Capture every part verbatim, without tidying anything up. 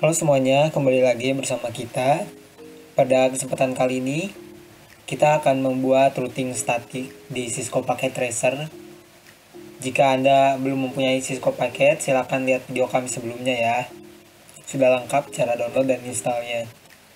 Halo semuanya, kembali lagi bersama kita. Pada kesempatan kali ini, kita akan membuat routing statik di Cisco Packet Tracer. Jika Anda belum mempunyai Cisco Packet, silakan lihat video kami sebelumnya ya. Sudah lengkap cara download dan installnya.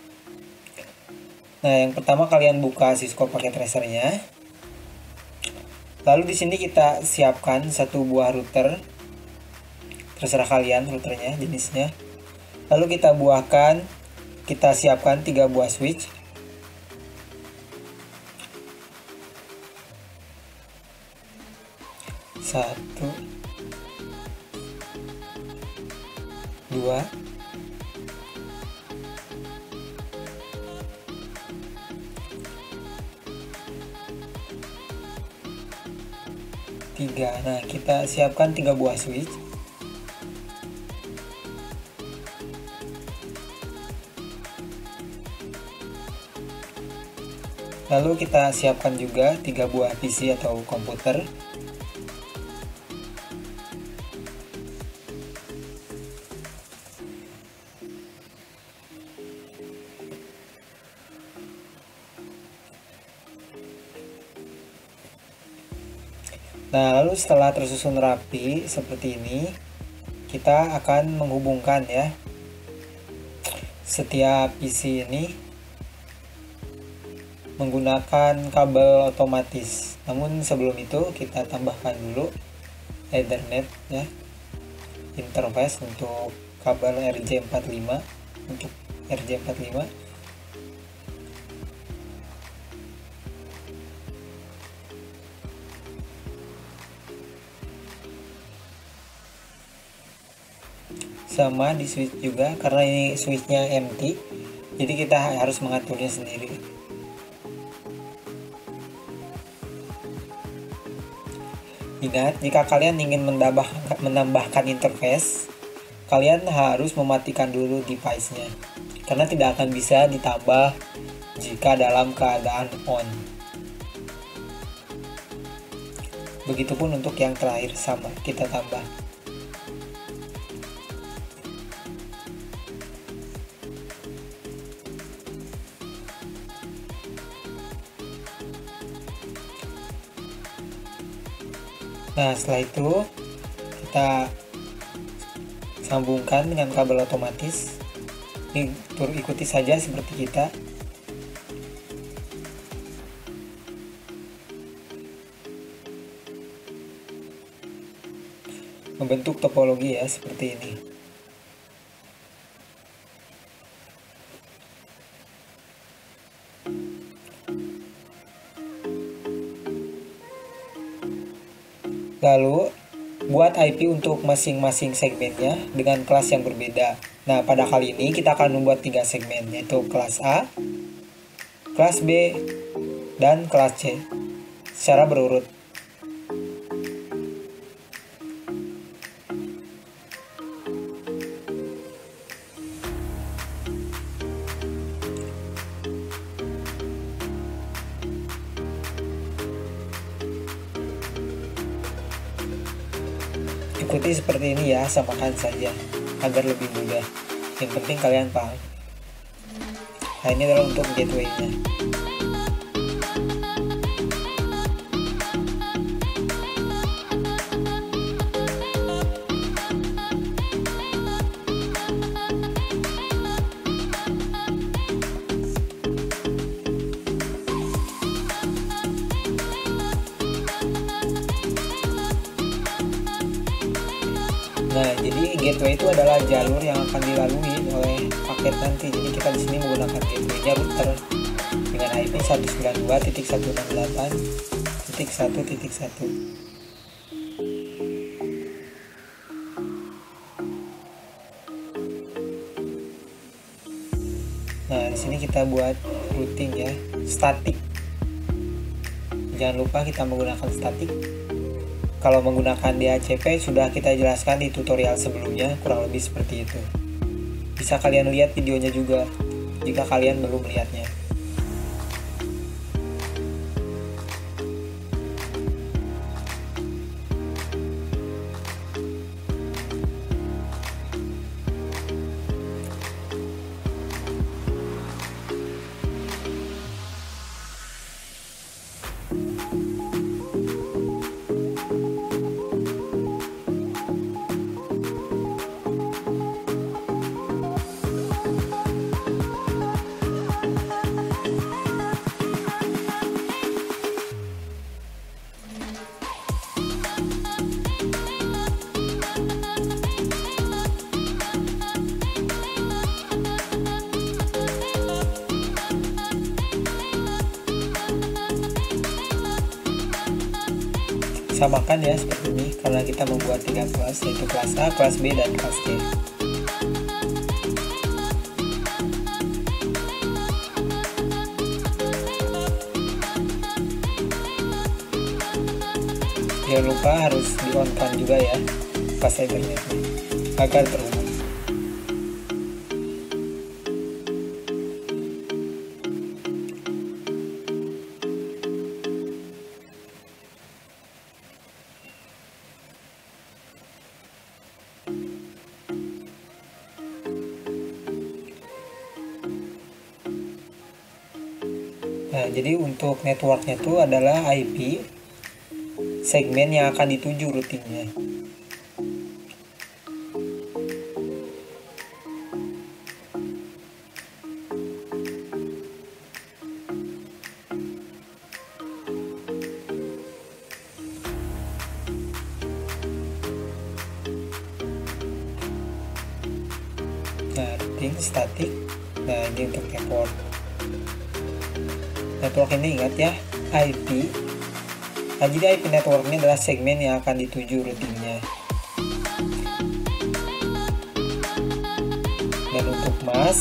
Nah, yang pertama kalian buka Cisco Packet Tracer-nya. Lalu di sini kita siapkan satu buah router. Terserah kalian routernya, jenisnya. Lalu kita buahkan, kita siapkan tiga buah switch. Satu, dua, tiga. Nah, kita siapkan tiga buah switch. Lalu kita siapkan juga tiga buah P C atau komputer. Nah, lalu setelah tersusun rapi seperti ini, kita akan menghubungkan ya setiap P C ini menggunakan kabel otomatis. Namun sebelum itu kita tambahkan dulu Ethernet ya, interface untuk kabel R J empat puluh lima untuk R J empat puluh lima. Sama di switch juga, karena ini switchnya empty, jadi kita harus mengaturnya sendiri. Ingat, jika kalian ingin menambah, menambahkan interface, kalian harus mematikan dulu device-nya, karena tidak akan bisa ditambah jika dalam keadaan on. Begitupun untuk yang terakhir, sama, kita tambah. Nah, setelah itu kita sambungkan dengan kabel otomatis. Ini tur ikuti saja seperti kita. Membentuk topologi ya, seperti ini. Lalu buat I P untuk masing-masing segmennya dengan kelas yang berbeda. Nah, pada kali ini kita akan membuat tiga segmen, yaitu kelas A, kelas B, dan kelas C secara berurut. Ikuti seperti ini ya, samakan saja agar lebih mudah. Yang penting kalian paham. Nah, ini adalah untuk gateway-nya. Nah, jadi gateway itu adalah jalur yang akan dilalui oleh paket nanti. Jadi kita di sini menggunakan gateway-nya router dengan I P seratus sembilan puluh dua titik seratus enam puluh delapan titik satu titik satu. Nah, di sini kita buat routing ya, statik. Jangan lupa kita menggunakan statik. Kalau menggunakan D H C P sudah kita jelaskan di tutorial sebelumnya, kurang lebih seperti itu. Bisa kalian lihat videonya juga jika kalian belum melihatnya. samakan ya seperti ini, karena kita membuat tiga kelas, yaitu kelas A, kelas B, dan kelas C. Jangan lupa harus di-on-kan juga ya pas internetnya agar terhubung. Nah, jadi untuk networknya itu adalah I P segmen yang akan dituju routingnya. Nah, routing statik. Nah, ini untuk network. Network ini ingat ya, I P. Nah, jadi I P network ini adalah segmen yang akan dituju routingnya. Dan untuk mask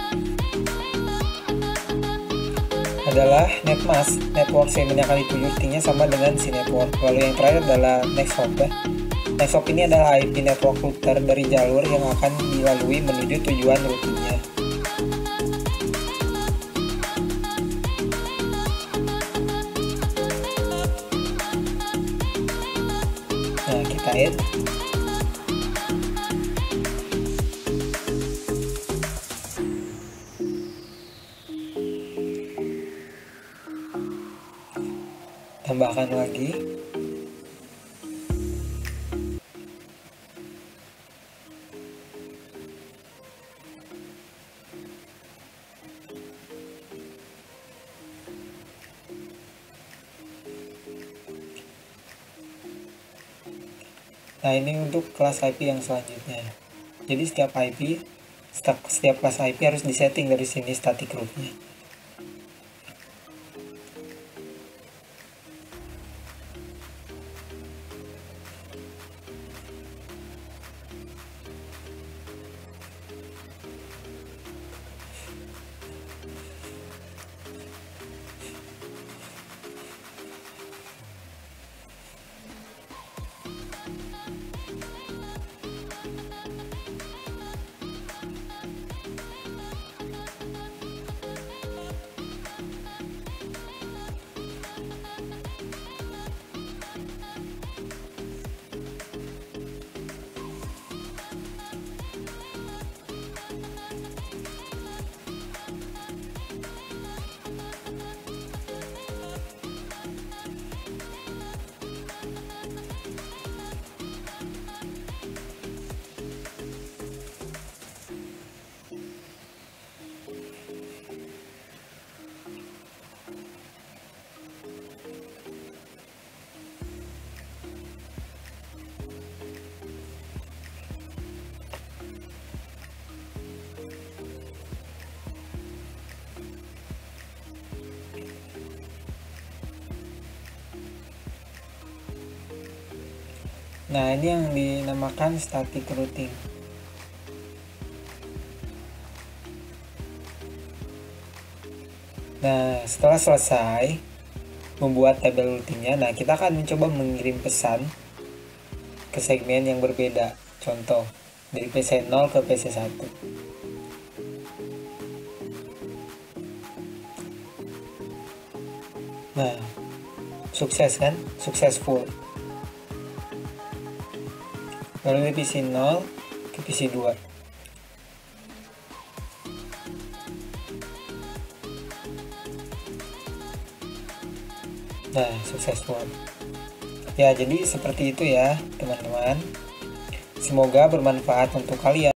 adalah netmask, network segmen yang akan dituju routingnya sama dengan si network. Lalu yang terakhir adalah next hop ya. Next hop ini adalah I P network router dari jalur yang akan dilalui menuju tujuan routingnya. Nah, kita add. Tambahkan lagi. Nah, ini untuk kelas I P yang selanjutnya. Jadi setiap I P, setiap, setiap kelas I P harus disetting dari sini static rootnya. Nah, ini yang dinamakan static routing. Nah, setelah selesai membuat tabel routingnya, nah kita akan mencoba mengirim pesan ke segmen yang berbeda. Contoh, dari P C nol ke P C satu. Nah, sukses kan? Successful. Lalu dari P C nol ke P C dua. Nah, successful. Ya, jadi seperti itu ya, teman-teman. Semoga bermanfaat untuk kalian.